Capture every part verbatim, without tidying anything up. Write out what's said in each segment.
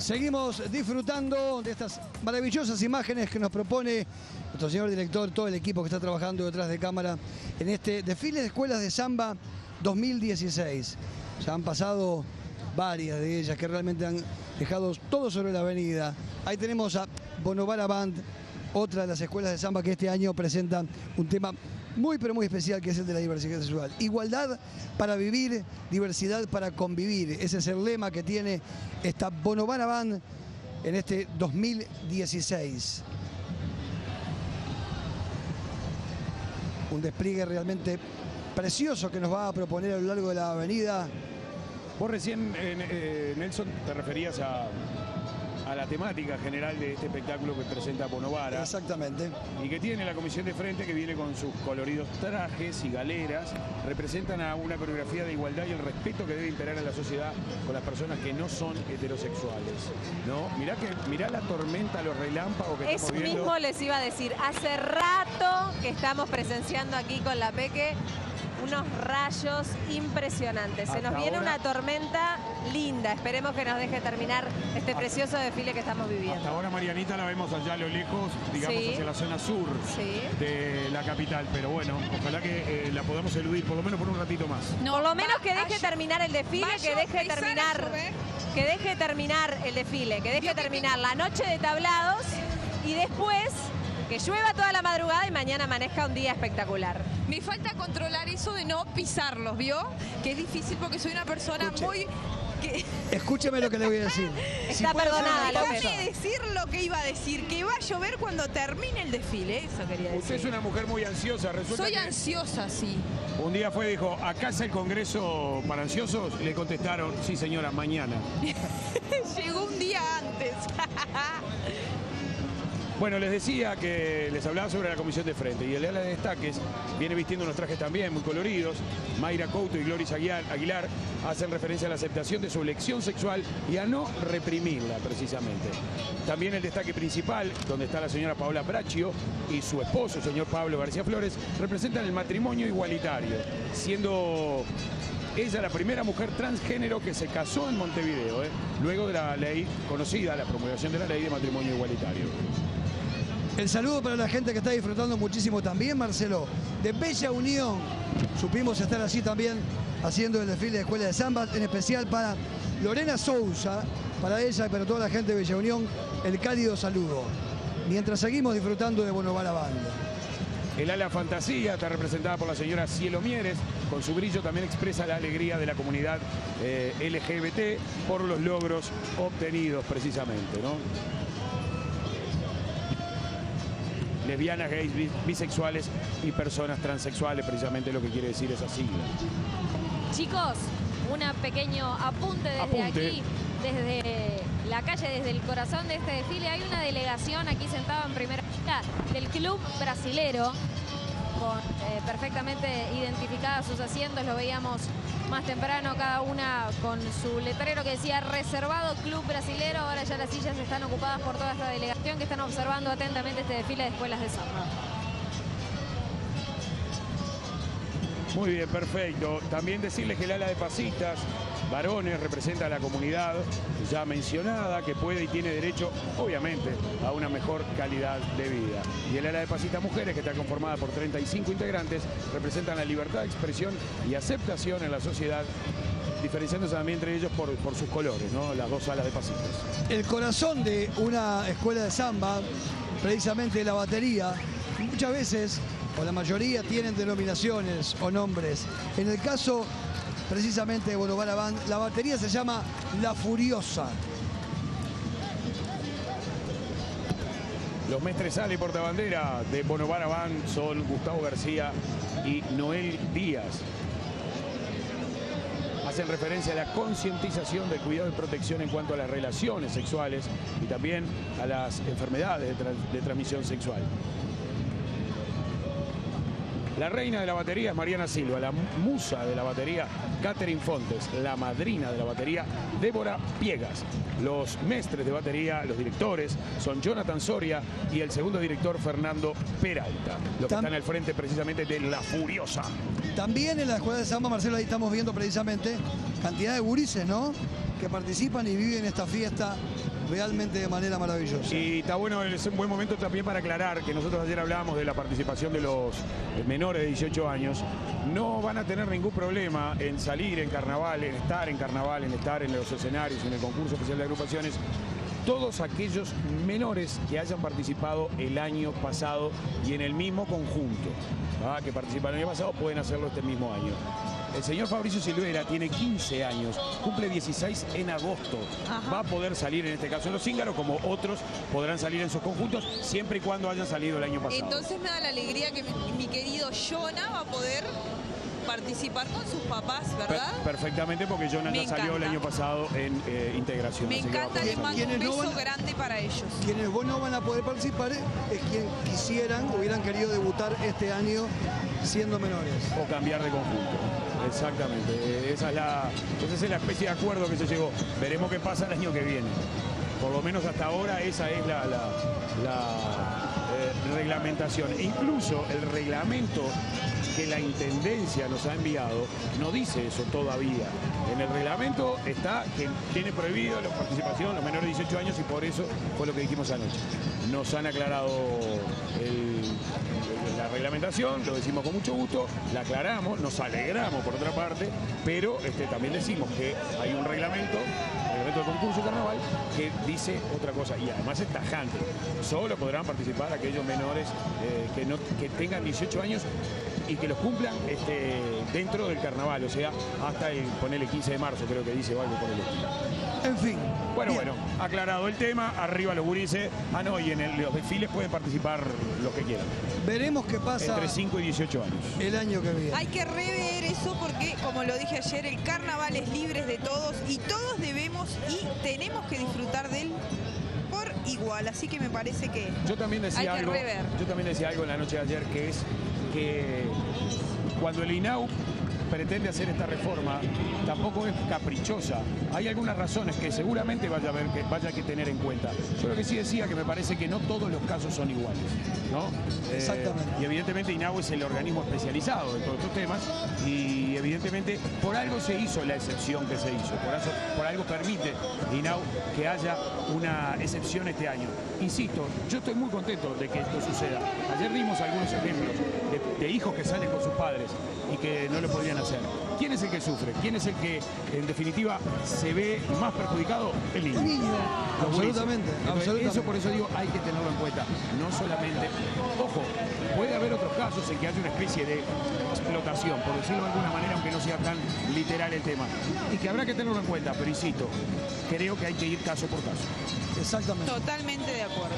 Seguimos disfrutando de estas maravillosas imágenes que nos propone nuestro señor director, todo el equipo que está trabajando detrás de cámara en este desfile de escuelas de samba dos mil dieciséis. Ya han pasado varias de ellas que realmente han dejado todo sobre la avenida. Ahí tenemos a Bonobara Band, otra de las escuelas de samba que este año presentan un tema muy pero muy especial, que es el de la diversidad sexual. Igualdad para vivir, diversidad para convivir. Ese es el lema que tiene esta Bonobara Band en este dos mil dieciséis. Un despliegue realmente precioso que nos va a proponer a lo largo de la avenida. Vos recién, eh, Nelson, te referías a, a la temática general de este espectáculo que presenta Bonobara. Exactamente. Y que tiene la comisión de frente, que viene con sus coloridos trajes y galeras. Representan a una coreografía de igualdad y el respeto que debe imperar en la sociedad con las personas que no son heterosexuales, ¿no? Mirá, que, mirá la tormenta, los relámpagos que Eso estamos viendo. mismo les iba a decir. Hace rato que estamos presenciando aquí con la Peque unos rayos impresionantes. Se Hasta nos viene ahora, una tormenta linda. Esperemos que nos deje terminar este hasta, precioso desfile que estamos viviendo. Hasta ahora, Marianita, la vemos allá a lo lejos, digamos, Sí. hacia la zona sur Sí. de la capital. Pero bueno, ojalá que eh, la podamos eludir por lo menos por un ratito más. No, por lo menos va, que deje vaya, terminar el desfile, vaya, que deje empezar a terminar, llover. que deje terminar el desfile, que deje Vio que terminar la noche de tablados y después que llueva toda la madrugada y mañana amanezca un día espectacular. Me falta controlar eso de no pisarlos, ¿vio? Que es difícil porque soy una persona Escuche. muy... Que... Escúcheme lo que le voy a decir. Está puede hacer perdonada, una López. pausa. Déjame decir lo que iba a decir, que va a llover cuando termine el desfile, eso quería decir. Usted es una mujer muy ansiosa, resulta Soy que ansiosa, sí. un día fue y dijo, ¿acá es el Congreso para ansiosos? Le contestaron, sí señora, mañana. Llegó un día antes. Bueno, les decía que les hablaba sobre la comisión de frente y el ala de destaques viene vistiendo unos trajes también muy coloridos. Mayra Couto y Gloris Aguilar, Aguilar hacen referencia a la aceptación de su elección sexual y a no reprimirla, precisamente. También el destaque principal, donde está la señora Paola Braccio y su esposo, el señor Pablo García Flores, representan el matrimonio igualitario, siendo ella la primera mujer transgénero que se casó en Montevideo, ¿eh? luego de la ley conocida, la promulgación de la ley de matrimonio igualitario. El saludo para la gente que está disfrutando muchísimo también, Marcelo, de Bella Unión. Supimos estar allí también haciendo el desfile de Escuela de Samba, en especial para Lorena Sousa, para ella y para toda la gente de Bella Unión, el cálido saludo. Mientras seguimos disfrutando de Bonobara Band. El ala fantasía está representada por la señora Cielo Mieres. Con su brillo también expresa la alegría de la comunidad eh, L G B T por los logros obtenidos precisamente, ¿no? Lesbianas, gays, bisexuales y personas transexuales, precisamente lo que quiere decir esa sigla. Chicos, un pequeño apunte desde Apunte. aquí, desde la calle, desde el corazón de este desfile. Hay una delegación aquí sentada en primera fila del club brasilero, con eh, perfectamente identificadas sus asientos. Lo veíamos más temprano, cada una con su letrero que decía reservado Club Brasilero. Ahora ya las sillas están ocupadas por toda esta delegación que están observando atentamente este desfile de escuelas de samba. Muy bien, perfecto. También decirles que el ala de pasistas varones representa a la comunidad ya mencionada, que puede y tiene derecho, obviamente, a una mejor calidad de vida. Y el ala de pasistas mujeres, que está conformada por treinta y cinco integrantes, representan la libertad de expresión y aceptación en la sociedad, diferenciándose también entre ellos por, por sus colores, ¿no? Las dos alas de pasistas. El corazón de una escuela de samba, precisamente la batería, muchas veces, o la mayoría, tienen denominaciones o nombres. En el caso precisamente de Bonobara Band, la batería se llama La Furiosa. Los maestresala y portabandera de Bonobara Band son Gustavo García y Noel Díaz. Hacen referencia a la concientización del cuidado y protección en cuanto a las relaciones sexuales y también a las enfermedades de, tra- de transmisión sexual. La reina de la batería es Mariana Silva, la musa de la batería Catherine Fontes, la madrina de la batería Débora Piegas. Los mestres de batería, los directores, son Jonathan Soria y el segundo director Fernando Peralta, los que Tam- están al frente precisamente de La Furiosa. También en la escuela de samba, Marcelo, ahí estamos viendo precisamente cantidad de gurises, ¿no? Que participan y viven esta fiesta realmente de manera maravillosa. Y está bueno, es un buen momento también para aclarar que nosotros ayer hablábamos de la participación de los menores de dieciocho años. No van a tener ningún problema en salir en carnaval, en estar en carnaval, en estar en los escenarios, en el concurso oficial de agrupaciones. Todos aquellos menores que hayan participado el año pasado y en el mismo conjunto, ¿ah? que participaron el año pasado, pueden hacerlo este mismo año. El señor Fabricio Silvera tiene quince años, cumple dieciséis en agosto. Ajá. Va a poder salir en este caso en los Cíngaros, como otros podrán salir en sus conjuntos, siempre y cuando hayan salido el año pasado. Entonces me da la alegría que mi, mi querido Jonah va a poder participar con sus papás, ¿verdad? Per perfectamente, porque Jonah Me ya salió el encanta. año pasado en eh, integración. Me así que va a encanta, poder les mando salir. un Quienes no beso van a- grande para ellos. Quienes vos no van a poder participar es quien quisieran, hubieran querido debutar este año siendo menores. O cambiar de conjunto. Exactamente. Esa es, la, esa es la especie de acuerdo que se llegó. Veremos qué pasa el año que viene. Por lo menos hasta ahora esa es la, la, la eh, reglamentación. E incluso el reglamento que la Intendencia nos ha enviado no dice eso todavía. En el reglamento está que tiene prohibido la participación los menores de dieciocho años y por eso fue lo que dijimos anoche. Nos han aclarado el, la reglamentación, lo decimos con mucho gusto, la aclaramos, nos alegramos por otra parte, pero este, también decimos que hay un reglamento, el reglamento del concurso de carnaval, que dice otra cosa y además es tajante. Solo podrán participar aquellos menores eh, que, no, que tengan dieciocho años y que los cumplan este, dentro del carnaval, o sea, hasta el, ponele quince de marzo, creo que dice, o algo por el estilo. En fin. Bueno, bien. bueno, aclarado el tema, arriba los gurises. Ah, no, y en el- los desfiles pueden participar los que quieran, Veremos qué pasa entre cinco y dieciocho años. el año que viene. Hay que rever eso porque, como lo dije ayer, el carnaval es libre de todos y todos debemos y tenemos que disfrutar de él por igual. Así que me parece que Yo también decía hay que algo, rever. yo también decía algo en la noche de ayer, que es que cuando el I N A U pretende hacer esta reforma, tampoco es caprichosa. Hay algunas razones que seguramente vaya a haber que vaya a que tener en cuenta. Yo lo que sí decía que me parece que no todos los casos son iguales, ¿no? Exactamente. Eh, y evidentemente I N A U es el organismo especializado en todos estos temas y evidentemente por algo se hizo la excepción que se hizo. Por, eso, por algo permite I N A U que haya una excepción este año. Insisto, yo estoy muy contento de que esto suceda. Ayer dimos algunos ejemplos de, de hijos que salen con sus padres y que no lo podrían hacer. ¿Quién es el que sufre? ¿Quién es el que, en definitiva, se ve más perjudicado? El niño. El niño, Los gurises. absolutamente, Entonces, absolutamente. Eso por eso digo, hay que tenerlo en cuenta. No solamente, ojo, puede haber otros casos en que haya una especie de explotación, por decirlo de alguna manera, aunque no sea tan literal el tema. Y que habrá que tenerlo en cuenta, pero insisto, creo que hay que ir caso por caso. Exactamente. Totalmente de acuerdo.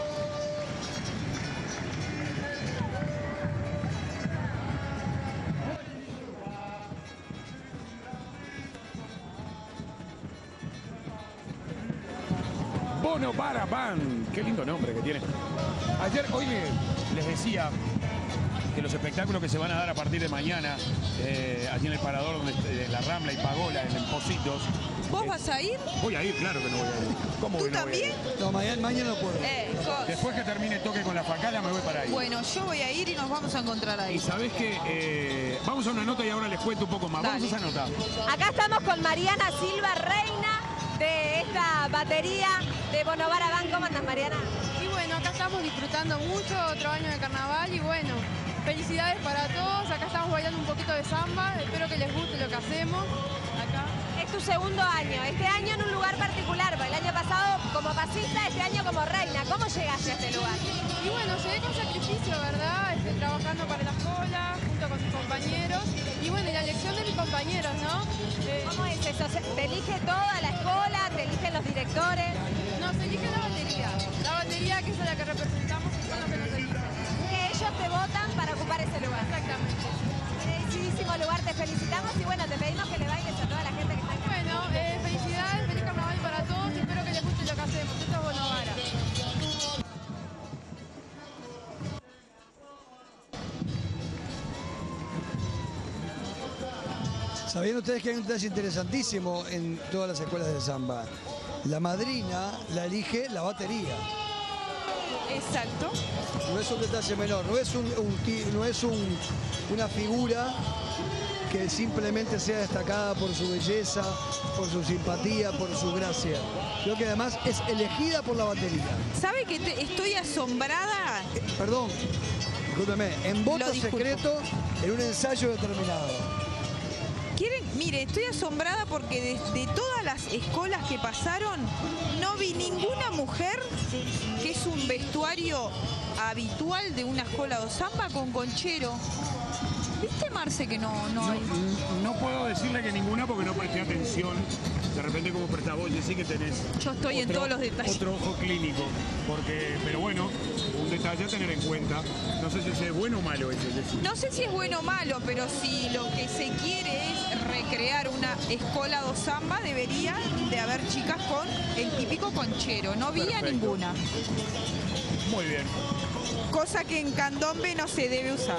Bono Baraban, qué lindo nombre que tiene. Ayer, hoy les decía que los espectáculos que se van a dar a partir de mañana, eh, allí en el parador donde eh, la Rambla y Pagola, en Positos. ¿Vos eh, vas a ir? Voy a ir, claro que no voy a ir. ¿Cómo ¿Tú que no voy a ir? también? No, mañana, mañana no puedo. Eh, Jos. Después que termine el toque con la facala me voy para ahí. Bueno, yo voy a ir y nos vamos a encontrar Y ahí. sabés que eh, vamos a una nota y ahora les cuento un poco más. Vamos a Dale. esa nota. Acá estamos con Mariana Silva, reina de esta batería de Bono Baraban. ¿Cómo andas, Mariana? Y bueno, acá estamos disfrutando mucho, otro año de carnaval y bueno, felicidades para todos. Acá estamos bailando un poquito de samba, espero que les guste lo que hacemos acá. Es tu segundo año, este año en un lugar particular, porque el año pasado como pasista, este año como reina. ¿Cómo llegaste a este lugar? Y bueno, llegué con sacrificio, ¿verdad? Estoy trabajando para la escuela, junto con mis compañeros. Y bueno, y la elección de mis compañeros, ¿no? Eh, ¿Cómo es eso? ¿Se- ¿Te elige toda la escuela? ¿Te eligen los directores? no, se elige la batería. La batería que es a la que representamos y son los que nos eligen. Que ellos te votan para ocupar ese lugar. Exactamente. Merecidísimo lugar, te felicitamos y bueno, te pedimos que le bailes a toda la gente que está aquí. Bueno, eh, felicidades, feliz carnaval para todos y espero que les guste lo que hacemos. Esto es Bono Bara. ¿Sabían ustedes que hay un detalle interesantísimo en todas las escuelas de samba? La madrina la elige la batería. Exacto. No es un detalle menor, no es, un, un ti- no es un- una figura que simplemente sea destacada por su belleza, por su simpatía, por su gracia. Creo que además es elegida por la batería. ¿Sabe que te, estoy asombrada? Eh, perdón, discúlpeme, en voto secreto en un ensayo determinado. ¿Quieren? Mire, estoy asombrada porque de, de todas las escolas que pasaron, no vi ninguna mujer, que es un vestuario habitual de una escuela de samba, con conchero. ¿Viste, Marce, que no, no hay? No, no puedo decirle que ninguna porque no presté atención. De repente, como prestás vos, sí que tenés. Yo estoy otro, en todos los detalles. Otro ojo clínico. Porque, pero bueno, un detalle a tener en cuenta. No sé si es bueno o malo eso. No sé si es bueno o malo, pero si lo que se quiere es recrear una escuela de samba, debería de haber chicas con el típico conchero. No vi a ninguna. Muy bien. Cosa que en candombe no se debe usar.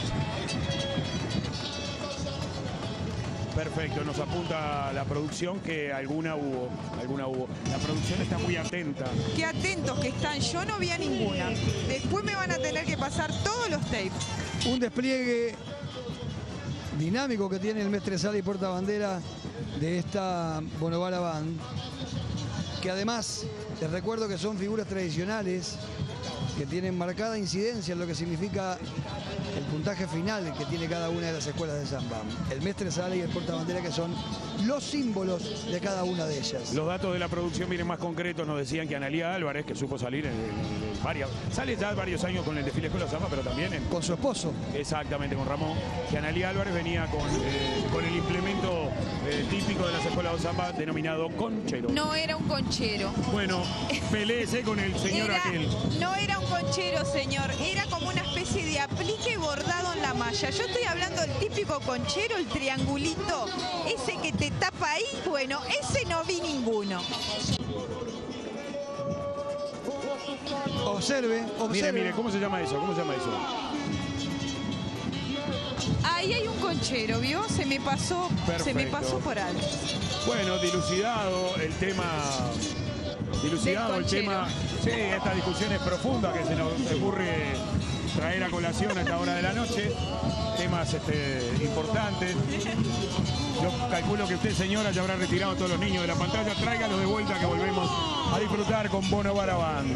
Perfecto, nos apunta la producción que alguna hubo, alguna hubo. La producción está muy atenta. Qué atentos que están, yo no vi a ninguna. Después me van a tener que pasar todos los tapes. Un despliegue dinámico que tiene el mestre Sala y portabandera de esta Bonobara Band, que además, les recuerdo que son figuras tradicionales que tienen marcada incidencia en lo que significa el puntaje final que tiene cada una de las escuelas de samba. El mestre Sala y el portabandera, que son los símbolos de cada una de ellas. Los datos de la producción vienen más concretos. Nos decían que Analía Álvarez, que supo salir en, en, en varias, sale ya varios años con el desfile Escuela Samba, pero también en, con su esposo. Exactamente, con Ramón. Que Analía Álvarez venía con, eh, con el implemento eh, típico de las escuelas de samba denominado conchero. No era un conchero. Bueno, peleese con el señor era, aquel. No era un conchero, señor. Era como una especie de aplique bordado en la malla. Yo estoy hablando del típico conchero, el triangulito, ese que te tapa ahí. Bueno, ese no vi ninguno. Observe, observe. Mire, mire, ¿cómo se llama eso? ¿Cómo se llama eso? Ahí hay un conchero, ¿vio? Se me pasó, Perfecto. se me pasó por alto. Bueno, dilucidado el tema. Dilucidado el tema. Sí, esta discusión es profunda que se nos ocurre traer a colación a esta hora de la noche. Temas este, importantes. Yo calculo que usted, señora, ya habrá retirado a todos los niños de la pantalla. Tráigalos de vuelta que volvemos a disfrutar con Bonobara Band.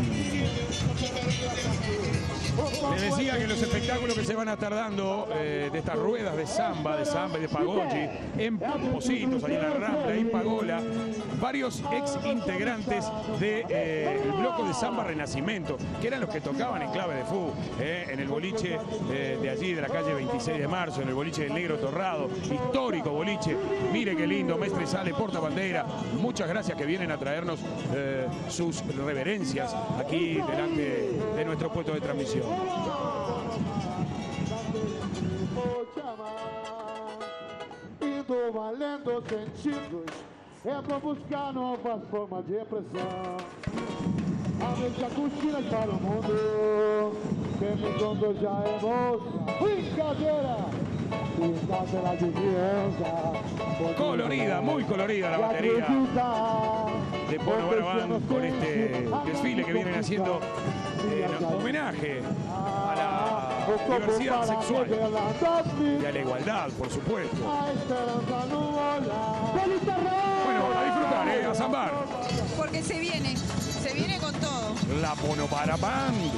Les decía que los espectáculos que se van a estar dando eh, de estas ruedas de samba, de samba y de pagolli, en Positos, ahí en la Rambla, en Pagola, varios ex integrantes del de, eh, bloque de samba Renacimiento, que eran los que tocaban en clave de fútbol, eh, en el boliche eh, de allí, de la calle veintiséis de marzo, en el boliche del Negro Torrado, histórico boliche. Mire qué lindo, mestre Sala y portabandera. Muchas gracias que vienen a traernos eh, sus reverencias aquí delante de nuestro puesto de transmisión. Indo valendo sentidos, é pra buscar novas formas de expressão. A mesma cortina para o mundo, quem me encontrou já é moça. Brincadeira! Colorida, muy colorida la batería de Bonobara Band con este desfile que vienen haciendo en homenaje a la diversidad sexual y a la igualdad, por supuesto. Bueno, a disfrutar, ¿eh? A zambar. Porque se viene, se viene con todo. La Bonobara Band.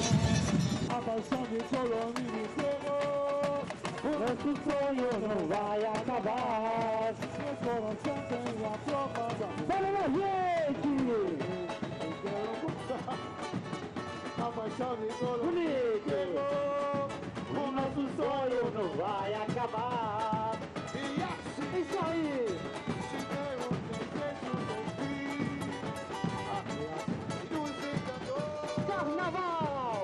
Esse sonho não vai acabar. Seu coração tem a prova da... Fala na gente! Eu quero mostrar a paixão de todo mundo. O nosso sonho não vai acabar. E assim, isso aí! Se der um desejo no fim, a luz encantador. Carnaval!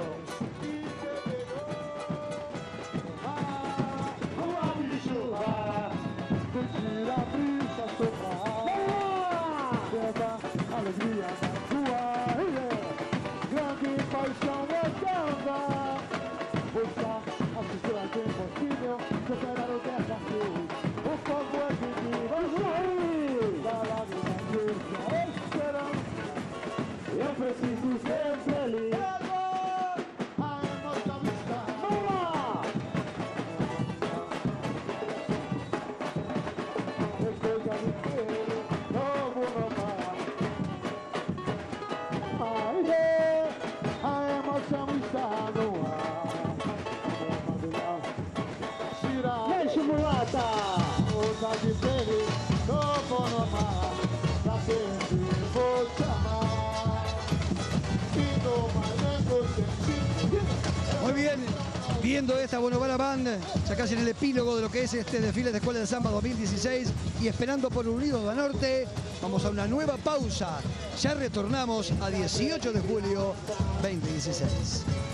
Sentir a brisa soprar, leva alegria na rua, yeah. Grande paixão é samba, buscar a censura que é impossível, superar o que é Bata, ousa de feliz, como no mar, pra sempre vou te amar. E no manejo sentido. Muy bien, viendo esta Bonobara Band, ya casi en el epílogo de lo que es este desfile de Escuela de Samba dos mil dieciséis y esperando por Unidos del Norte, vamos a una nueva pausa. Ya retornamos a dieciocho de julio veinte dieciséis.